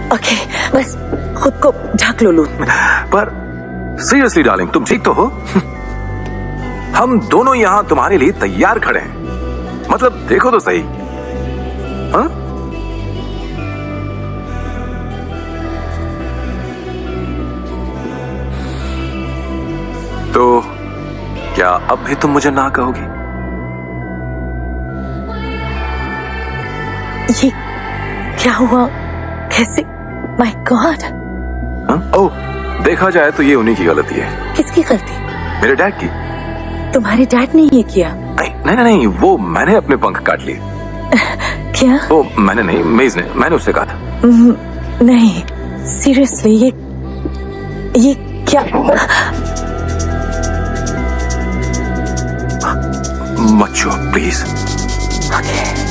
Okay, बस खुद को ढक लो लून। पर सीरियसली डार्लिंग, तुम ठीक तो हो? हम दोनों यहाँ तुम्हारे लिए तैयार खड़े हैं। मतलब देखो तो सही। हाँ? तो क्या अब भी तुम मुझे ना कहोगी? ये क्या हुआ? कैसे? My God. ओह, देखा जाए तो ये उन्हीं की गलती है। किसकी गलती? मेरे डैड की। तुम्हारे डैड ने ये किया? नहीं, वो मैंने अपने पंख काट लिए। क्या? वो मैंने नहीं, मेज ने, मैंने उससे कहा था। नहीं, सीरियसली ये क्या? मत छुओ प्लीज। ओके।